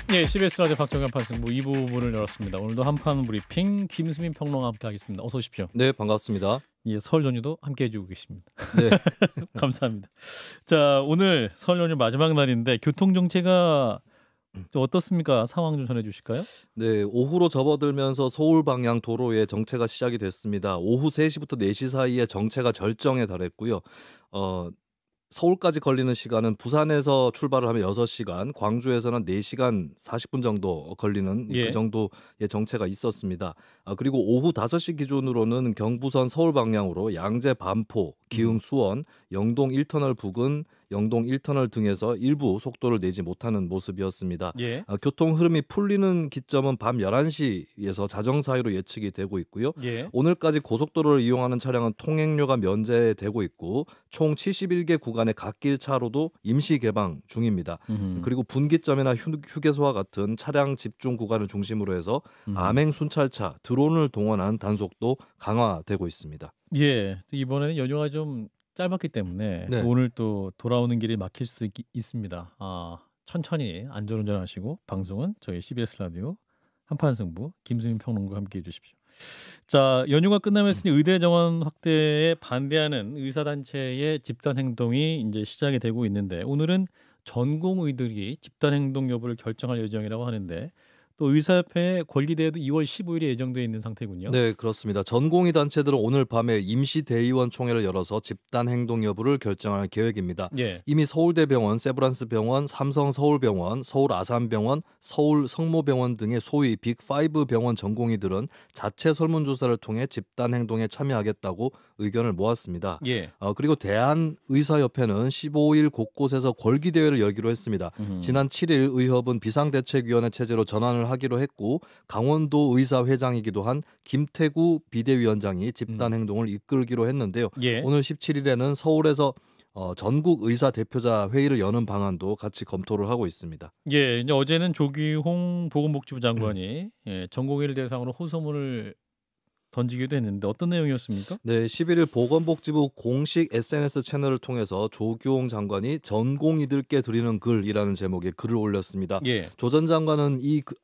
네, CBS 라디오 박정현 판승부 2부 문을 열었습니다. 오늘도 한판 브리핑 김수민 평론가 함께 하겠습니다. 어서 오십시오. 네, 반갑습니다. 예, 설 연휴도 함께 해주고 계십니다. 네. 감사합니다. 자, 오늘 설 연휴 마지막 날인데 교통 정체가 좀 어떻습니까? 상황 좀 전해주실까요? 네, 오후로 접어들면서 서울 방향 도로에 정체가 시작이 됐습니다. 오후 3시부터 4시 사이에 정체가 절정에 달했고요. 서울까지 걸리는 시간은 부산에서 출발을 하면 6시간, 광주에서는 4시간 40분 정도 걸리는 그 예. 정도의 정체가 있었습니다. 그리고 오후 5시 기준으로는 경부선 서울 방향으로 양재 반포, 기흥 수원, 영동 1터널 부근, 영동 1터널 등에서 일부 속도를 내지 못하는 모습이었습니다. 예. 교통 흐름이 풀리는 기점은 밤 11시에서 자정 사이로 예측이 되고 있고요. 예. 오늘까지 고속도로를 이용하는 차량은 통행료가 면제되고 있고 총 71개 구간의 갓길 차로도 임시 개방 중입니다. 그리고 분기점이나 휴게소와 같은 차량 집중 구간을 중심으로 해서 암행 순찰차, 드론을 동원한 단속도 강화되고 있습니다. 예. 이번에는 연휴가 좀 짧았기 때문에 네. 또 오늘 또 돌아오는 길이 막힐 수도 있습니다. 천천히 안전운전하시고 방송은 저희 CBS 라디오 한판 승부 김수민 평론가와 함께 해주십시오. 자, 연휴가 끝나면서 의대 정원 확대에 반대하는 의사단체의 집단 행동이 이제 시작이 되고 있는데 오늘은 전공의들이 집단 행동 여부를 결정할 예정이라고 하는데 또 의사협회 권리대회도 2월 15일에 예정돼 있는 상태군요. 네, 그렇습니다. 전공의 단체들은 오늘 밤에 임시 대의원 총회를 열어서 집단 행동 여부를 결정할 계획입니다. 예. 이미 서울대병원, 세브란스병원, 삼성서울병원, 서울아산병원, 서울성모병원 등의 소위 빅5 병원 전공의들은 자체 설문조사를 통해 집단 행동에 참여하겠다고 의견을 모았습니다. 예. 그리고 대한의사협회는 15일 곳곳에서 권기대회를 열기로 했습니다. 지난 7일 의협은 비상대책위원회 체제로 전환을 하기로 했고 강원도 의사회장이기도 한 김태구 비대위원장이 집단 행동을 이끌기로 했는데요. 예. 오늘 17일에는 서울에서 전국 의사 대표자 회의를 여는 방안도 같이 검토를 하고 있습니다. 예, 이제 어제는 조기홍 보건복지부 장관이 전공의를 대상으로 호소문을 던지기도 했는데 어떤 내용이었습니까? 네, 11일 보건복지부 공식 SNS 채널을 통해서 조규홍 장관이 전공의들께 드리는 글이라는 제목의 글을 올렸습니다. 예. 조 장관은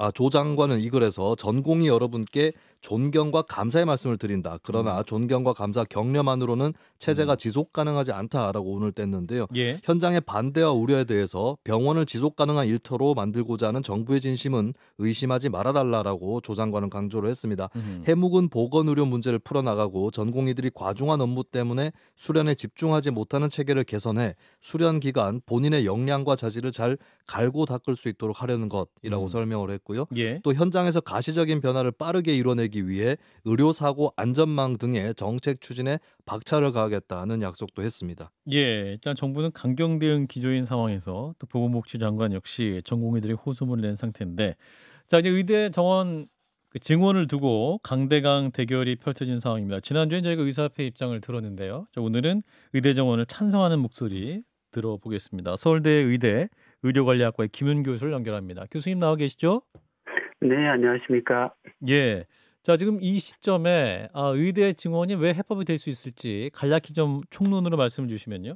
이 글에서 전공의 여러분께 존경과 감사의 말씀을 드린다. 그러나 존경과 감사 격려만으로는 체제가 지속 가능하지 않다라고 오늘 뗐는데요. 예. 현장의 반대와 우려에 대해서 병원을 지속 가능한 일터로 만들고자 하는 정부의 진심은 의심하지 말아달라라고 조 장관은 강조를 했습니다. 해묵은 보건의료 문제를 풀어나가고 전공의들이 과중한 업무 때문에 수련에 집중하지 못하는 체계를 개선해 수련 기간 본인의 역량과 자질을 잘 갈고 닦을 수 있도록 하려는 것이라고 설명을 했고요. 예. 또 현장에서 가시적인 변화를 빠르게 이뤄내기 위해 의료사고 안전망 등의 정책 추진에 박차를 가하겠다는 약속도 했습니다. 예, 일단 정부는 강경 대응 기조인 상황에서 또 보건복지 장관 역시 전공의들이 호소문을 낸 상태인데 자, 이제 의대 정원 증원을 두고 강대강 대결이 펼쳐진 상황입니다. 지난주에 저희가 의사협회 입장을 들었는데요. 자, 오늘은 의대 정원을 찬성하는 목소리 들어보겠습니다. 서울대 의대 의료관리학과의 김윤 교수를 연결합니다. 교수님 나와 계시죠? 네, 안녕하십니까. 예. 자, 지금 이 시점에 의대 증원이 왜 해법이 될 수 있을지 간략히 좀 총론으로 말씀을 주시면요.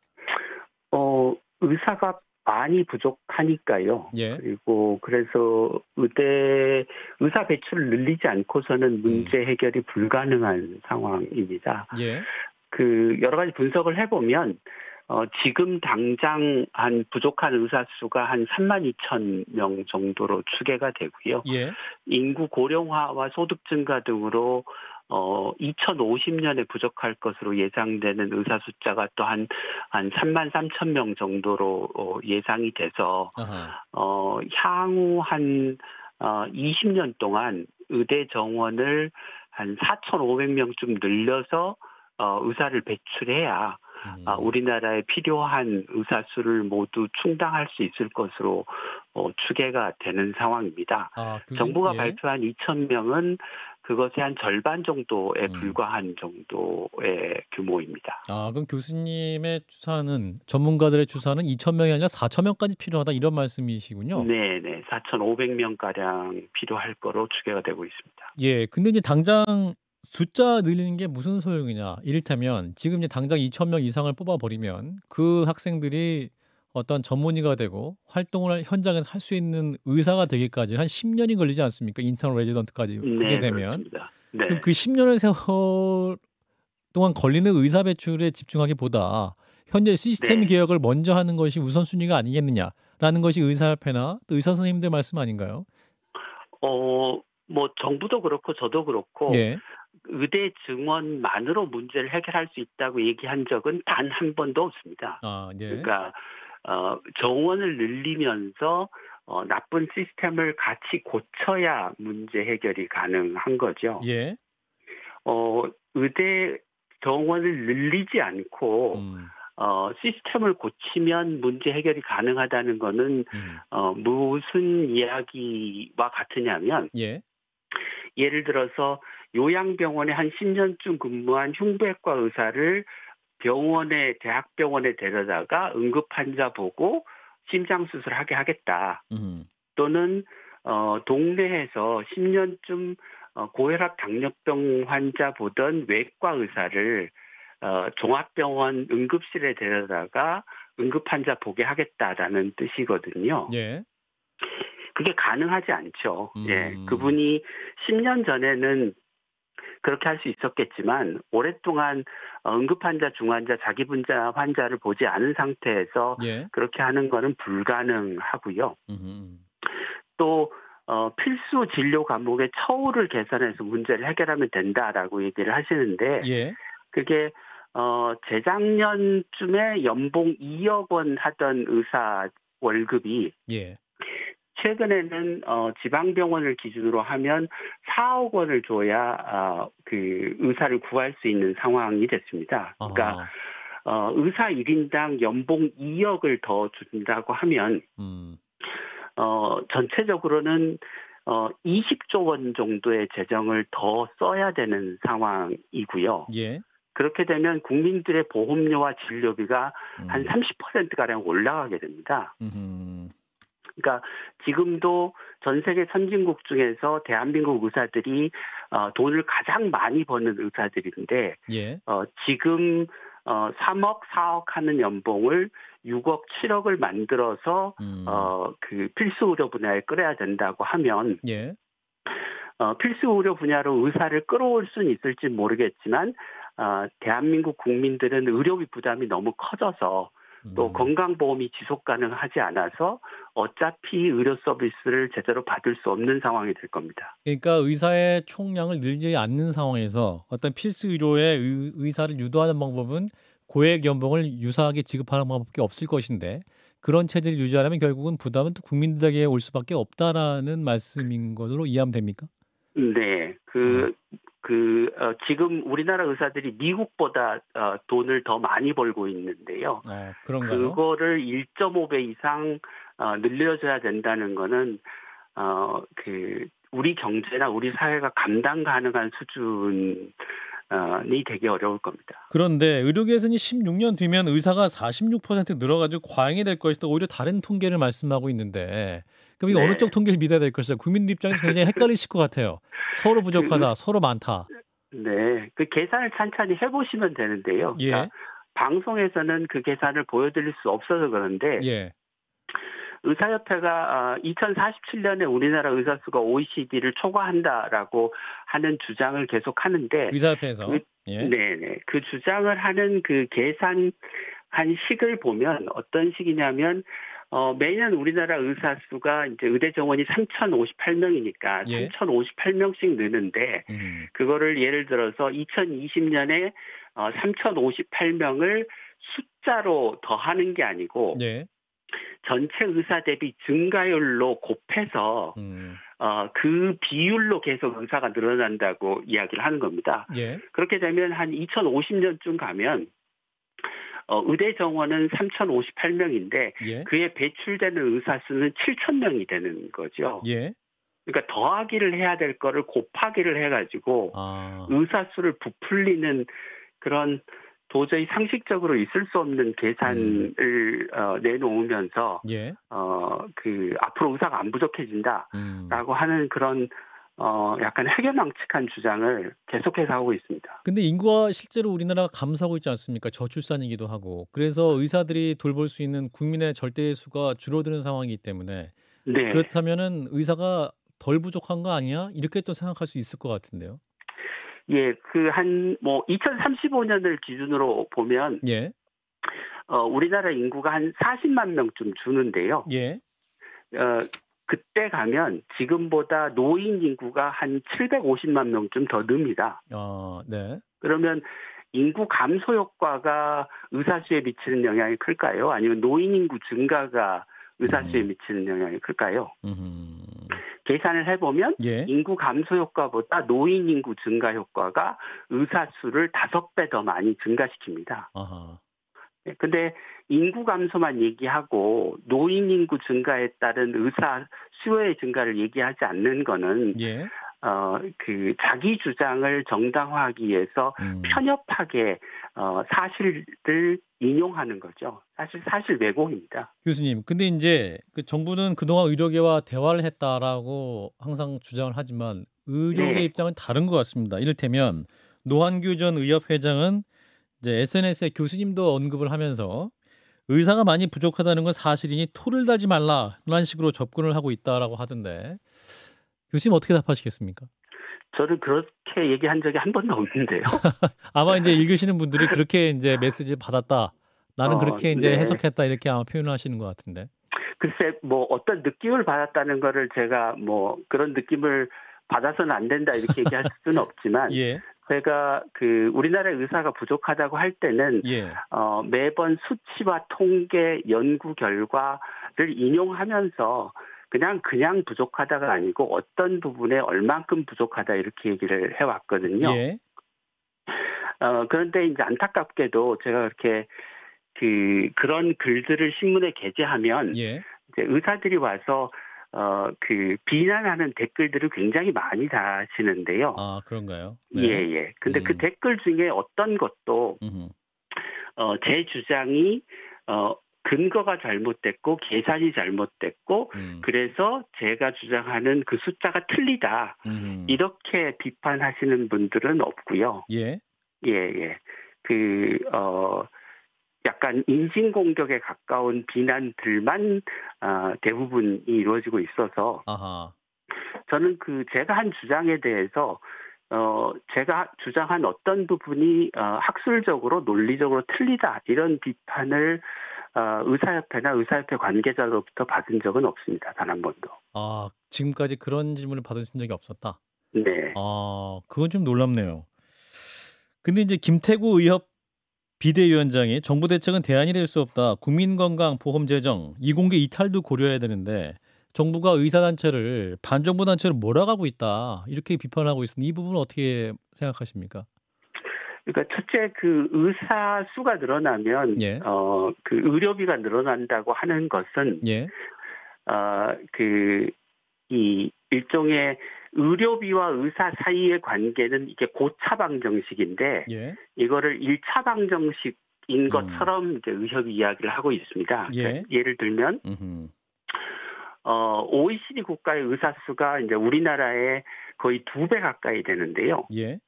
의사가 많이 부족하니까요. 예. 그리고 그래서 의사 배출을 늘리지 않고서는 문제 해결이 불가능한 상황입니다. 예. 여러 가지 분석을 해보면 지금 당장 한 부족한 의사 수가 한 3만 2천 명 정도로 추계가 되고요. 예. 인구 고령화와 소득 증가 등으로 2050년에 부족할 것으로 예상되는 의사 숫자가 또 한 3만 3천 명 정도로 예상이 돼서 향후 한 20년 동안 의대 정원을 한 4,500명쯤 늘려서 의사를 배출해야 우리나라에 필요한 의사 수를 모두 충당할 수 있을 것으로 추계가 되는 상황입니다. 정부가 발표한 2,000명은 그것의 한 절반 정도에 불과한 정도의 규모입니다. 그럼 교수님의 추산은 전문가들의 추산은 2,000명이 아니라 4,000명까지 필요하다 이런 말씀이시군요. 네, 4,500명 가량 필요할 거로 추계가 되고 있습니다. 예, 근데 이제 당장 숫자 늘리는 게 무슨 소용이냐? 이를테면 지금 이제 당장 2,000명 이상을 뽑아버리면 그 학생들이 어떤 전문의가 되고 활동을 현장에서 할 수 있는 의사가 되기까지 한 10년이 걸리지 않습니까? 인턴 레지던트까지 하게 네, 되면. 그렇습니다. 그럼 네. 그 10년의 세월 동안 걸리는 의사 배출에 집중하기보다 현재 시스템 네. 개혁을 먼저 하는 것이 우선순위가 아니겠느냐라는 것이 의사협회나 또 의사 선생님들 말씀 아닌가요? 뭐 정부도 그렇고 저도 그렇고 예. 의대 증원만으로 문제를 해결할 수 있다고 얘기한 적은 단 한 번도 없습니다. 아, 예. 그러니까 정원을 늘리면서 나쁜 시스템을 같이 고쳐야 문제 해결이 가능한 거죠. 예. 의대 정원을 늘리지 않고 음. 시스템을 고치면 문제 해결이 가능하다는 거는 무슨 이야기와 같으냐면 예. 예를 들어서 요양병원에 한 10년쯤 근무한 흉부외과 의사를 대학병원에 데려다가 응급 환자 보고 심장 수술하게 하겠다. 또는 동네에서 10년쯤 고혈압 당뇨병 환자 보던 외과 의사를 종합병원 응급실에 데려다가 응급 환자 보게 하겠다라는 뜻이거든요. 예. 그게 가능하지 않죠. 예, 그분이 10년 전에는 그렇게 할 수 있었겠지만 오랫동안 응급환자, 중환자, 자기분자 환자를 보지 않은 상태에서 예. 그렇게 하는 거는 불가능하고요. 또 필수 진료 과목의 처우를 개선해서 문제를 해결하면 된다라고 얘기를 하시는데 예. 그게 재작년쯤에 연봉 2억 원 하던 의사 월급이 예. 최근에는 지방병원을 기준으로 하면 4억 원을 줘야 그 의사를 구할 수 있는 상황이 됐습니다. 그러니까 의사 1인당 연봉 2억을 더 준다고 하면 전체적으로는 20조 원 정도의 재정을 더 써야 되는 상황이고요. 예. 그렇게 되면 국민들의 보험료와 진료비가 한 30%가량 올라가게 됩니다. 그러니까 지금도 전 세계 선진국 중에서 대한민국 의사들이 돈을 가장 많이 버는 의사들인데 예. 지금 3억, 4억 하는 연봉을 6억, 7억을 만들어서 그 필수 의료 분야에 끌어야 된다고 하면 예. 필수 의료 분야로 의사를 끌어올 수는 있을지 모르겠지만 대한민국 국민들은 의료비 부담이 너무 커져서 또 건강보험이 지속 가능하지 않아서 어차피 의료 서비스를 제대로 받을 수 없는 상황이 될 겁니다. 그러니까 의사의 총량을 늘리지 않는 상황에서 어떤 필수 의료의 의사를 유도하는 방법은 고액 연봉을 유사하게 지급하는 방법밖에 없을 것인데 그런 체제를 유지하려면 결국은 부담은 또 국민들에게 올 수밖에 없다라는 말씀인 것으로 이해하면 됩니까? 네, 지금 우리나라 의사들이 미국보다 돈을 더 많이 벌고 있는데요. 그런가요? 그거를 1.5배 이상 늘려줘야 된다는 거는 우리 경제나 우리 사회가 감당 가능한 수준이 되게 어려울 겁니다. 그런데 의료계에서는 16년 뒤면 의사가 46% 늘어가지고 과잉이 될 것이다. 오히려 다른 통계를 말씀하고 있는데 그럼 이게 어느 쪽 통계를 믿어야 될 것이다. 국민들 입장에서 굉장히 헷갈리실 것 같아요. 서로 부족하다, 서로 많다. 네, 그 계산을 찬찬히 해보시면 되는데요. 예. 그러니까 방송에서는 그 계산을 보여드릴 수 없어서 그런데 예. 의사협회가 2047년에 우리나라 의사 수가 OECD를 초과한다라고 하는 주장을 계속 하는데 의사협회에서 네네 그 주장을 하는 그 계산한 식을 보면 어떤 식이냐면 매년 우리나라 의사 수가 이제 의대 정원이 3,058명이니까 3,058명씩 느는데 그거를 예를 들어서 2020년에 3,058명을 숫자로 더하는 게 아니고 전체 의사 대비 증가율로 곱해서 그 비율로 계속 의사가 늘어난다고 이야기를 하는 겁니다. 그렇게 되면 한 2050년쯤 가면 의대 정원은 3,058명인데 그에 배출되는 의사 수는 7,000명이 되는 거죠. 그러니까 더하기를 해야 될 거를 곱하기를 해가지고 의사 수를 부풀리는 그런 도저히 상식적으로 있을 수 없는 계산을 내놓으면서 앞으로 의사가 안 부족해진다라고 하는 그런 약간 해괴망측한 주장을 계속해서 하고 있습니다. 근데 인구가 실제로 우리나라가 감소하고 있지 않습니까? 저출산이기도 하고. 그래서 의사들이 돌볼 수 있는 국민의 절대 수가 줄어드는 상황이기 때문에 네. 그렇다면은 의사가 덜 부족한 거 아니야? 이렇게 또 생각할 수 있을 것 같은데요. 예, 2035년을 기준으로 보면 예. 우리나라 인구가 한 40만 명쯤 주는데요. 예. 그때 가면 지금보다 노인 인구가 한 750만 명쯤 더 늡니다. 네. 그러면 인구 감소 효과가 의사 수에 미치는 영향이 클까요? 아니면 노인 인구 증가가 의사 수에 미치는 영향이 클까요? 계산을 해보면 예. 인구 감소 효과보다 노인 인구 증가 효과가 의사 수를 5배 더 많이 증가시킵니다. 아하. 근데 인구 감소만 얘기하고 노인 인구 증가에 따른 의사 수요의 증가를 얘기하지 않는 거는 예. 자기 주장을 정당화하기 위해서 편협하게 사실을 인용하는 거죠. 사실 왜곡입니다. 교수님, 근데 이제 그 정부는 그동안 의료계와 대화를 했다라고 항상 주장을 하지만 의료계 네. 입장은 다른 것 같습니다. 이를테면 노한규 전 의협회장은 이제 SNS에 교수님도 언급을 하면서 의사가 많이 부족하다는 건 사실이니 토를 달지 말라 이런 식으로 접근을 하고 있다라고 하던데 교수님 어떻게 답하시겠습니까? 저는 그렇게 얘기한 적이 한 번도 없는데요. 아마 이제 읽으시는 분들이 그렇게 이제 메시지를 받았다. 나는 그렇게 이제 네. 해석했다 이렇게 아마 표현을 하시는 것 같은데. 글쎄 어떤 느낌을 받았다는 거를 제가 그런 느낌을 받아서는 안 된다 이렇게 얘기할 수는 없지만 예. 제가 우리나라 의사가 부족하다고 할 때는 예. 매번 수치와 통계 연구 결과를 인용하면서 그냥 부족하다가 아니고 어떤 부분에 얼만큼 부족하다 이렇게 얘기를 해왔거든요. 예. 그런데 이제 안타깝게도 제가 그렇게 그런 글들을 신문에 게재하면 예. 이제 의사들이 와서 비난하는 댓글들을 굉장히 많이 다시는데요. 아, 그런가요? 네. 예. 근데 그 댓글 중에 어떤 것도 제 주장이 근거가 잘못됐고 계산이 잘못됐고 그래서 제가 주장하는 그 숫자가 틀리다. 이렇게 비판하시는 분들은 없고요. 예. 예. 약간 인신공격에 가까운 비난들만 대부분이 이루어지고 있어서 아하. 저는 제가 한 주장에 대해서 제가 주장한 어떤 부분이 학술적으로 논리적으로 틀리다 이런 비판을 의사협회나 의사협회 관계자로부터 받은 적은 없습니다. 단 한 번도. 아, 지금까지 그런 질문을 받으신 적이 없었다. 네. 그건 좀 놀랍네요. 근데 이제 김태구 의협 비대위원장이 정부 대책은 대안이 될 수 없다. 국민건강보험 재정, 이공계 이탈도 고려해야 되는데 정부가 의사단체를 반정부 단체로 몰아가고 있다. 이렇게 비판하고 있으니 이 부분은 어떻게 생각하십니까? 그러니까 첫째 의사 수가 늘어나면 예. 의료비가 늘어난다고 하는 것은 예. 이 일종의 의료비와 의사 사이의 관계는 이게 고차 방정식인데 예. 이거를 1차 방정식인 것처럼 이제 의협이 이야기를 하고 있습니다. 예. 그러니까 예를 들면 OECD 국가의 의사 수가 이제 우리나라의 거의 2배 가까이 되는데요. 예.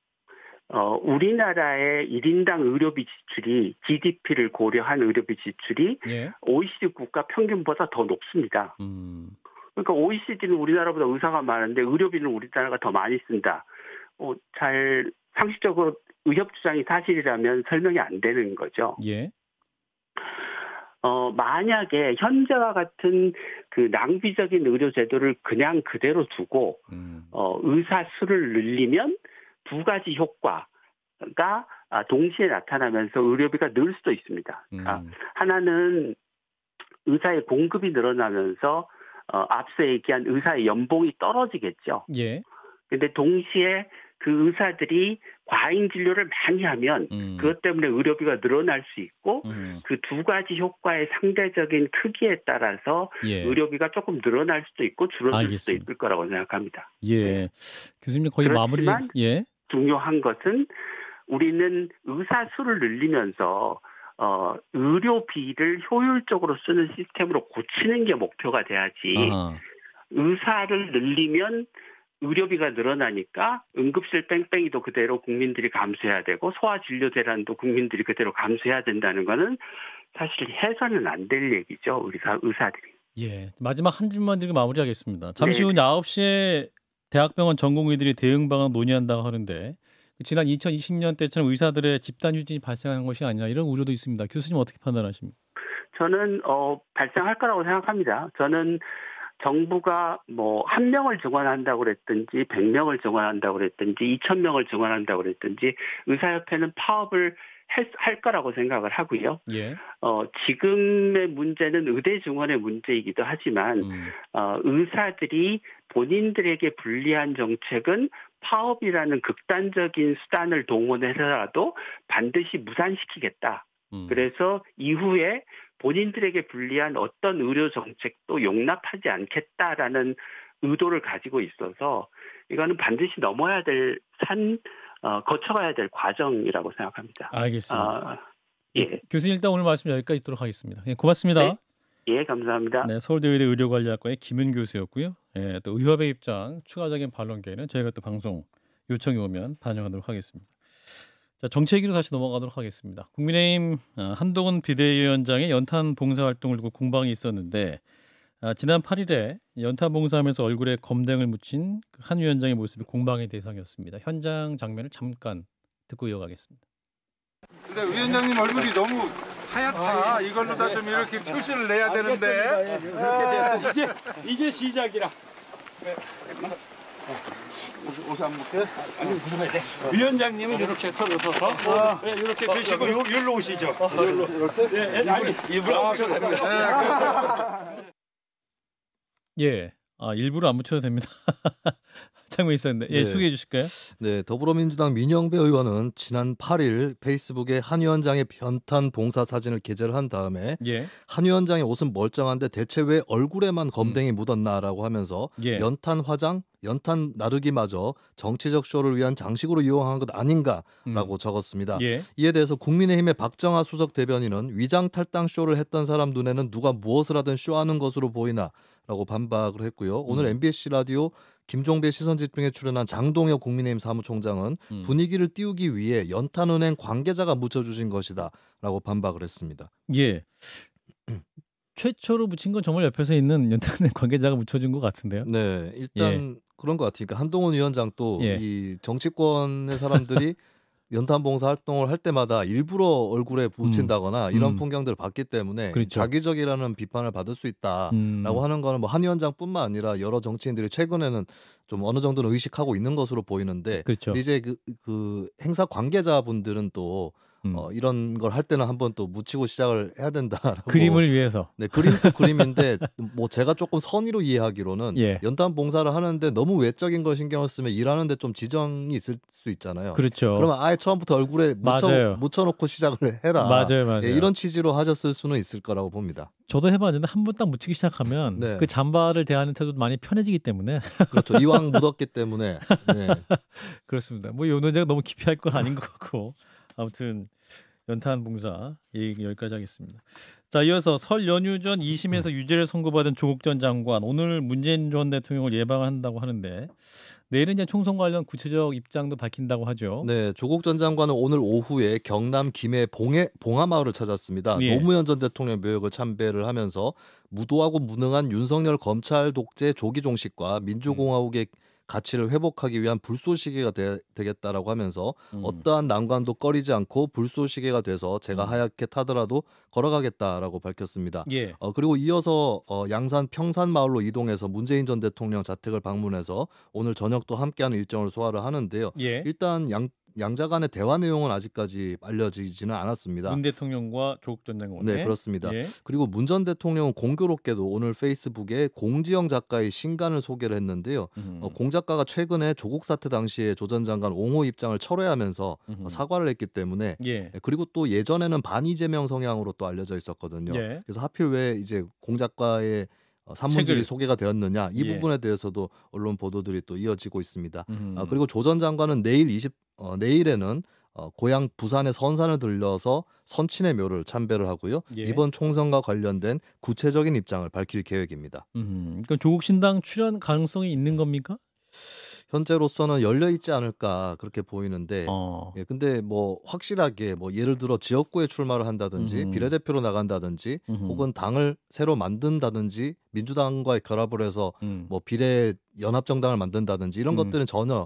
우리나라의 1인당 의료비 지출이 GDP를 고려한 의료비 지출이 예. OECD 국가 평균보다 더 높습니다. 그러니까 OECD는 우리나라보다 의사가 많은데 의료비는 우리나라가 더 많이 쓴다. 잘 상식적으로 의협 주장이 사실이라면 설명이 안 되는 거죠. 예. 만약에 현재와 같은 낭비적인 의료 제도를 그냥 그대로 두고 의사 수를 늘리면 두 가지 효과가 동시에 나타나면서 의료비가 늘 수도 있습니다. 하나는 의사의 공급이 늘어나면서 앞서 얘기한 의사의 연봉이 떨어지겠죠. 예. 근데 동시에 그 의사들이 과잉 진료를 많이 하면 그것 때문에 의료비가 늘어날 수 있고 그 두 가지 효과의 상대적인 크기에 따라서 예. 의료비가 조금 늘어날 수도 있고 줄어들 알겠습니다. 수도 있을 거라고 생각합니다. 예. 교수님 거의 마무리. 예. 중요한 것은 우리는 의사 수를 늘리면서 의료비를 효율적으로 쓰는 시스템으로 고치는 게 목표가 돼야지. 아하. 의사를 늘리면 의료비가 늘어나니까 응급실 뺑뺑이도 그대로 국민들이 감수해야 되고 소아진료재난도 국민들이 그대로 감수해야 된다는 거는 사실 해서는 안 될 얘기죠. 의사들이. 예, 마지막 한 질문만 드리고 마무리하겠습니다. 잠시 후 네. 9시에 대학병원 전공의들이 대응 방안 논의한다고 하는데 지난 2020년 때처럼 의사들의 집단 휴진이 발생한 것이 아니냐 이런 우려도 있습니다. 교수님 어떻게 판단하십니까? 저는 발생할 거라고 생각합니다. 저는 정부가 뭐 1명을 증원한다고 그랬든지 100명을 증원한다고 그랬든지 2,000명을 증원한다고 그랬든지 의사협회는 파업을 할 거라고 생각을 하고요. 예. 지금의 문제는 의대 증원의 문제이기도 하지만 의사들이 본인들에게 불리한 정책은 파업이라는 극단적인 수단을 동원해서라도 반드시 무산시키겠다. 그래서 이후에 본인들에게 불리한 어떤 의료 정책도 용납하지 않겠다라는 의도를 가지고 있어서 이거는 반드시 넘어야 될 거쳐가야 될 과정이라고 생각합니다. 알겠습니다. 예. 교수님 일단 오늘 말씀 여기까지 듣도록 하겠습니다. 예, 고맙습니다. 네? 예, 감사합니다. 네, 서울대의대 의료관리학과의 김은 교수였고요. 예, 또 의협의 입장, 추가적인 반론계는 저희가 또 방송 요청이 오면 반영하도록 하겠습니다. 자, 정치 얘기로 다시 넘어가도록 하겠습니다. 국민의힘 한동훈 비대위원장의 연탄 봉사활동을 두고 공방이 있었는데 지난 8일에 연탄 봉사하면서 얼굴에 검댕을 묻힌 한 위원장의 모습이 공방의 대상이었습니다. 현장 장면을 잠깐 듣고 이어가겠습니다. 근데 위원장님 얼굴이 너무 하얗다. 이걸로 다 좀 이렇게 표시를 내야 되는데. 이렇게 됐어. 이제 시작이라. 옷 안 묶여? 아니 무슨 말이야? 위원장님은 이렇게 서서 이렇게 드시고 여기로 오시죠. 여기로. 예, 아니 일부러 안 붙여도 됩니다. 예, 일부러 안 붙여도 됩니다. 장면 있었는데, 예, 네. 소개해 주실까요? 네, 더불어민주당 민영배 의원은 지난 8일 페이스북에 한 위원장의 연탄 봉사 사진을 게재를 한 다음에 예, 한 위원장의 옷은 멀쩡한데 대체 왜 얼굴에만 검댕이 묻었나라고 하면서 예. 연탄 화장, 연탄 나르기마저 정치적 쇼를 위한 장식으로 이용한 것 아닌가라고 적었습니다. 예, 이에 대해서 국민의힘의 박정하 수석 대변인은 위장 탈당 쇼를 했던 사람 눈에는 누가 무엇을 하든 쇼하는 것으로 보이나라고 반박을 했고요. 오늘 MBC 라디오 김종배 시선집중에 출연한 장동혁 국민의힘 사무총장은 분위기를 띄우기 위해 연탄은행 관계자가 묻혀주신 것이다라고 반박을 했습니다. 예. 최초로 묻힌 건 정말 옆에서 있는 연탄은행 관계자가 묻혀준 것 같은데요. 네, 일단 그런 것 같으니까 한동훈 위원장 또 이 정치권의 사람들이 연탄 봉사 활동을 할 때마다 일부러 얼굴에 붙인다거나 이런 풍경들을 봤기 때문에 그렇죠. 자기적이라는 비판을 받을 수 있다라고 하는 거는 뭐 한 위원장뿐만 아니라 여러 정치인들이 최근에는 좀 어느 정도는 의식하고 있는 것으로 보이는데 그렇죠. 근데 이제 그 행사 관계자분들은 또 이런 걸 할 때는 한번 또 묻히고 시작을 해야 된다라고. 그림을 위해서. 네, 그림도 그림인데 뭐 제가 조금 선의로 이해하기로는 연탄 봉사를 하는데 너무 외적인 걸 신경을 쓰면 일하는데 좀 지정이 있을 수 있잖아요. 그렇죠. 그러면 아예 처음부터 얼굴에 묻혀놓고 시작을 해라. 맞아요. 예, 이런 취지로 하셨을 수는 있을 거라고 봅니다. 저도 해봤는데 한 번 딱 묻히기 시작하면 그 잠바를 대하는 태도도 많이 편해지기 때문에. 그렇죠. 이왕 묻었기 때문에. 네. 그렇습니다. 뭐 이 논쟁 너무 깊이 할 건 아닌 것 같고 아무튼 연탄 봉사 얘기 여기까지 하겠습니다. 자, 이어서 설 연휴 전 2심에서 유죄를 선고받은 조국 전 장관 오늘 문재인 전 대통령을 예방한다고 하는데 내일은 이제 총선 관련 구체적 입장도 밝힌다고 하죠. 네, 조국 전 장관은 오늘 오후에 경남 김해 봉하마을을 찾았습니다. 노무현 전 대통령 묘역을 참배를 하면서 무도하고 무능한 윤석열 검찰 독재 조기 종식과 민주공화국의 가치를 회복하기 위한 불쏘시개가 되겠다라고 하면서 어떠한 난관도 꺼리지 않고 불쏘시개가 돼서 제가 하얗게 타더라도 걸어가겠다라고 밝혔습니다. 그리고 이어서 양산 평산마을로 이동해서 문재인 전 대통령 자택을 방문해서 오늘 저녁도 함께하는 일정을 소화를 하는데요. 일단 양자 간의 대화 내용은 아직까지 알려지지는 않았습니다. 문 대통령과 조국 전 장관. 네, 그렇습니다. 그리고 문 전 대통령은 공교롭게도 오늘 페이스북에 공지영 작가의 신간을 소개를 했는데요. 공 작가가 최근에 조국 사태 당시에 조 전 장관 옹호 입장을 철회하면서 사과를 했기 때문에 그리고 또 예전에는 반이재명 성향으로 또 알려져 있었거든요. 그래서 하필 왜 이제 공 작가의 산문집이 소개가 되었느냐 이 부분에 대해서도 언론 보도들이 또 이어지고 있습니다. 그리고 조 전 장관은 내일에는 고향 부산의 선산을 들려서 선친의 묘를 참배를 하고요. 이번 총선과 관련된 구체적인 입장을 밝힐 계획입니다. 그럼 조국 신당 출연 가능성이 있는 겁니까? 현재로서는 열려 있지 않을까 그렇게 보이는데 예, 근데 뭐 확실하게 뭐 예를 들어 지역구에 출마를 한다든지 비례대표로 나간다든지 혹은 당을 새로 만든다든지 민주당과의 결합을 해서 뭐 비례 연합정당을 만든다든지 이런 것들은 전혀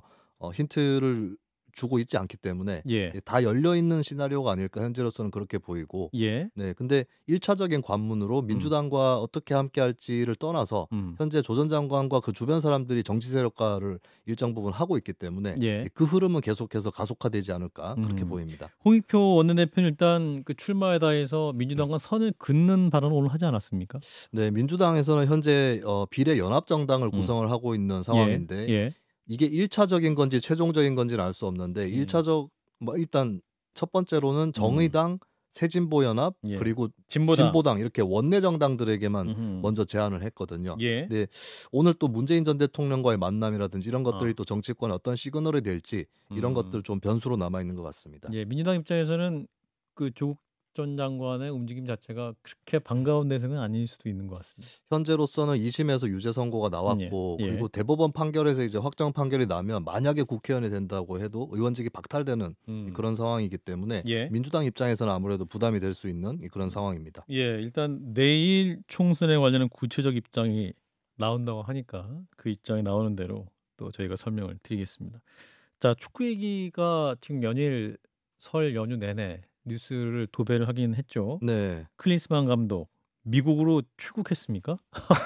힌트를 주고 있지 않기 때문에 예. 다 열려 있는 시나리오가 아닐까 현재로서는 그렇게 보이고 예. 네, 근데 1차적인 관문으로 민주당과 어떻게 함께 할지를 떠나서 현재 조 전 장관과 그 주변 사람들이 정치 세력화를 일정 부분 하고 있기 때문에 예. 그 흐름은 계속해서 가속화되지 않을까 그렇게 보입니다. 홍익표 원내대표는 일단 그 출마에다 해서 민주당과 선을 긋는 발언을 오늘 하지 않았습니까? 네, 민주당에서는 현재 비례 연합정당을 구성을 하고 있는 상황인데 예. 이게 1차적인 건지 최종적인 건지는 알 수 없는데 1차적 뭐 일단 첫 번째로는 정의당, 새진보연합 예. 그리고 진보당. 진보당 이렇게 원내 정당들에게만 먼저 제안을 했거든요. 예. 근데 오늘 또 문재인 전 대통령과의 만남이라든지 이런 것들이 또 정치권에 어떤 시그널이 될지 이런 것들 좀 변수로 남아 있는 것 같습니다. 예, 민주당 입장에서는 그 조국 전 장관의 움직임 자체가 그렇게 반가운 대상은 아닐 수도 있는 것 같습니다. 현재로서는 2심에서 유죄 선고가 나왔고 예. 그리고 대법원 판결에서 이제 확정 판결이 나면 만약에 국회의원이 된다고 해도 의원직이 박탈되는 그런 상황이기 때문에 예. 민주당 입장에서는 아무래도 부담이 될 수 있는 그런 상황입니다. 예, 일단 내일 총선에 관련한 구체적 입장이 나온다고 하니까 그 입장이 나오는 대로 또 저희가 설명을 드리겠습니다. 자, 축구 얘기가 지금 연일 설 연휴 내내 뉴스를 도배를 하긴 했죠. 네. 클린스만 감독 미국으로 출국했습니까?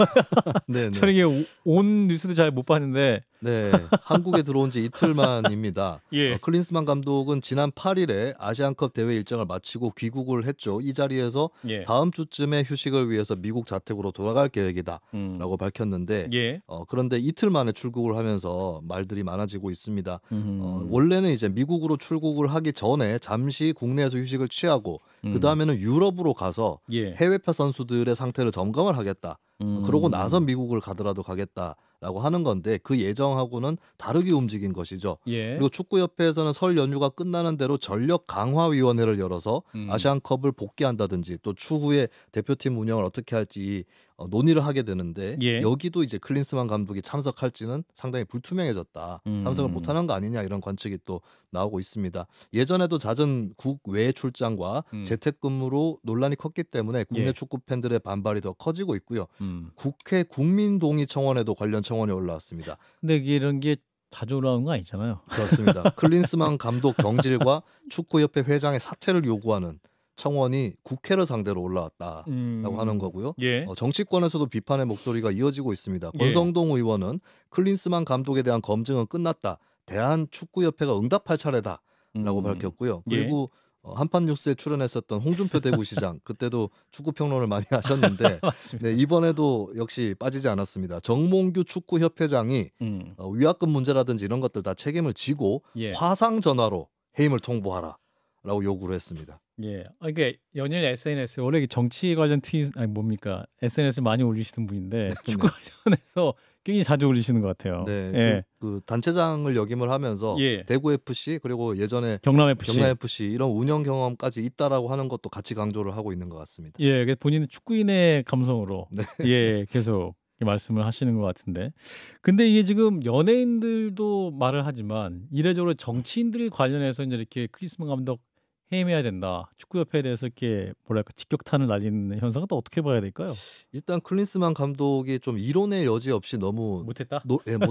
네, 저는 이게 온 뉴스도 잘 못 봤는데 네, 한국에 들어온 지 이틀 만입니다. 예. 클린스만 감독은 지난 8일에 아시안컵 대회 일정을 마치고 귀국을 했죠. 이 자리에서 예. 다음 주쯤에 휴식을 위해서 미국 자택으로 돌아갈 계획이다라고 밝혔는데 예. 그런데 이틀 만에 출국을 하면서 말들이 많아지고 있습니다. 원래는 이제 미국으로 출국을 하기 전에 잠시 국내에서 휴식을 취하고 그 다음에는 유럽으로 가서 예. 해외파 선수들의 상태를 점검을 하겠다. 그러고 나서 미국을 가더라도 가겠다라고 하는 건데 그 예정하고는 다르게 움직인 것이죠. 예. 그리고 축구협회에서는 설 연휴가 끝나는 대로 전력 강화위원회를 열어서 아시안컵을 복귀한다든지 또 추후에 대표팀 운영을 어떻게 할지 논의를 하게 되는데 예. 여기도 이제 클린스만 감독이 참석할지는 상당히 불투명해졌다. 참석을 못하는 거 아니냐 이런 관측이 또 나오고 있습니다. 예전에도 잦은 국외 출장과 재택근무로 논란이 컸기 때문에 국내 예. 축구 팬들의 반발이 더 커지고 있고요. 국회 국민동의청원에도 관련 청원이 올라왔습니다. 근데 이런 게 자주 올라오는 거 아니잖아요. 그렇습니다. 클린스만 감독 경질과 축구협회 회장의 사퇴를 요구하는 청원이 국회를 상대로 올라왔다라고 하는 거고요. 예. 정치권에서도 비판의 목소리가 이어지고 있습니다. 예. 권성동 의원은 클린스만 감독에 대한 검증은 끝났다. 대한축구협회가 응답할 차례다라고 밝혔고요. 그리고 한판뉴스에 출연했었던 홍준표 대구시장 그때도 축구 평론을 많이 하셨는데 네, 이번에도 역시 빠지지 않았습니다. 정몽규 축구협회장이 위약금 문제라든지 이런 것들 다 책임을 지고 예. 화상 전화로 해임을 통보하라라고 요구를 했습니다. 예, 이게 연일 SNS 원래 정치 관련 트윗 아니 뭡니까 SNS 많이 올리시는 분인데 축구 관련해서 굉장히 자주 올리시는 것 같아요. 네, 예. 그 단체장을 역임을 하면서 예. 대구 FC 그리고 예전에 경남 FC 이런 운영 경험까지 있다라고 하는 것도 같이 강조를 하고 있는 것 같습니다. 예, 본인은 축구인의 감성으로 예 계속 말씀을 하시는 것 같은데, 근데 이게 지금 연예인들도 말을 하지만 이례적으로 정치인들이 관련해서 이제 이렇게 클린스만 감독 해임해야 된다. 축구협회에 대해서 이렇게 뭐랄까 직격탄을 날리는 현상은 또 어떻게 봐야 될까요? 일단 클린스만 감독이 좀 이론의 여지 없이 너무 못했다.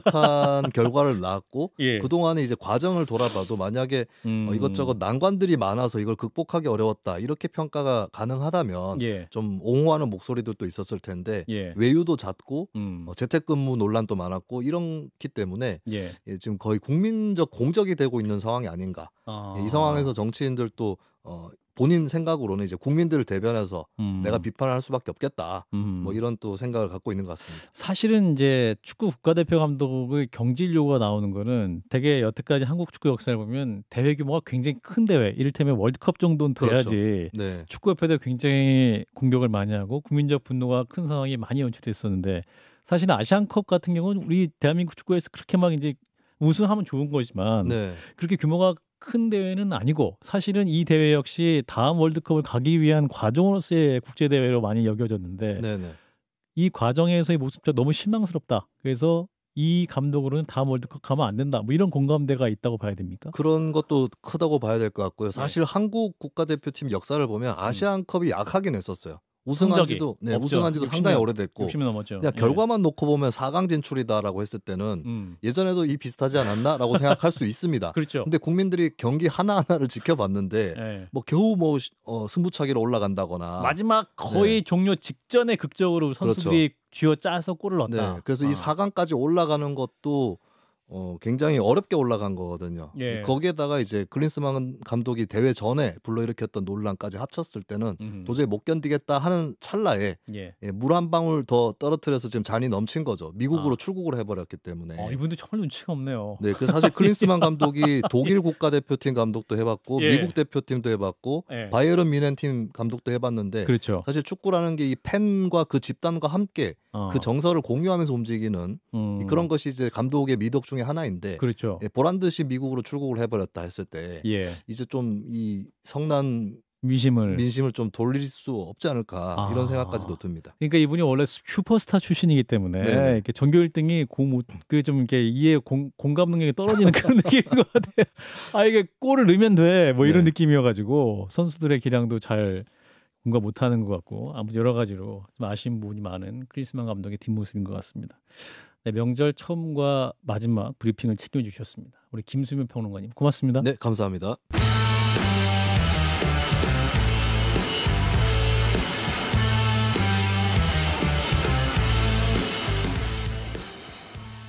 못한 결과를 낳았고 예. 그동안에 이제 과정을 돌아봐도 만약에 이것저것 난관들이 많아서 이걸 극복하기 어려웠다 이렇게 평가가 가능하다면 예. 좀 옹호하는 목소리들도 있었을 텐데 예. 외유도 잦고 재택근무 논란도 많았고 이렇기 때문에 예. 지금 거의 국민적 공적이 되고 있는 상황이 아닌가. 이 상황에서 정치인들도 본인 생각으로는 이제 국민들을 대변해서 내가 비판을 할 수밖에 없겠다. 뭐 이런 또 생각을 갖고 있는 것 같습니다. 사실은 이제 축구 국가대표 감독의 경질 요구가 나오는 거는 되게 여태까지 한국 축구 역사를 보면 대회 규모가 굉장히 큰 대회, 이를테면 월드컵 정도는 돼야지 그렇죠. 네. 축구협회도 굉장히 공격을 많이 하고 국민적 분노가 큰 상황이 많이 연출됐었는데, 사실은 아시안컵 같은 경우는 우리 대한민국 축구에서 그렇게 막 이제 우승하면 좋은 거지만 그렇게 규모가 큰 대회는 아니고, 사실은 이 대회 역시 다음 월드컵을 가기 위한 과정으로서의 국제 대회로 많이 여겨졌는데 이 과정에서의 모습도 너무 실망스럽다. 그래서 이 감독으로는 다음 월드컵 가면 안 된다. 뭐 이런 공감대가 있다고 봐야 됩니까? 그런 것도 크다고 봐야 될 것 같고요. 사실 한국 국가대표팀 역사를 보면 아시안컵이 약하긴 했었어요. 우승한 지도 상당히 오래됐고 60이 넘었죠. 그냥 결과만 놓고 보면 4강 진출이다라고 했을 때는 예전에도 이 비슷하지 않았나라고 생각할 수 있습니다. 그렇죠. 근데 국민들이 경기 하나하나를 지켜봤는데 뭐 겨우 승부차기로 올라간다거나 마지막 거의 종료 직전에 극적으로 선수들이 쥐어짜서 골을 넣었다. 네, 그래서 이 4강까지 올라가는 것도 굉장히 어렵게 올라간 거거든요. 거기에다가 이제 클린스만 감독이 대회 전에 불러일으켰던 논란까지 합쳤을 때는 도저히 못 견디겠다 하는 찰나에 물 한 방울 더 떨어뜨려서 지금 잔이 넘친 거죠. 미국으로 출국을 해버렸기 때문에. 이분도 정말 눈치가 없네요. 네, 그래서 사실 클린스만 감독이 독일 국가대표팀 감독도 해봤고 미국 대표팀도 해봤고 바이에른 뮌헨팀 감독도 해봤는데 그렇죠. 사실 축구라는 게 이 팬과 그 집단과 함께 그 정서를 공유하면서 움직이는 그런 것이 이제 감독의 미덕 중에 하나인데 그렇죠. 보란 듯이 미국으로 출국을 해버렸다 했을 때 이제 좀 이 성난 민심을 좀 돌릴 수 없지 않을까 이런 생각까지도 듭니다. 그러니까 이분이 원래 슈퍼스타 출신이기 때문에 이렇게 전교 1등이 좀 이렇게 공감 능력이 떨어지는 그런 느낌인 것 같아요. 이게 골을 넣으면 돼 뭐 이런 느낌이어가지고 선수들의 기량도 잘 공감 못하는 것 같고 아무튼 여러 가지로 좀 아쉬운 부분이 많은 클린스만 감독의 뒷모습인 것 같습니다. 네, 명절 처음과 마지막 브리핑을 책임져 주셨습니다. 우리 김수민 평론가님 고맙습니다. 네, 감사합니다.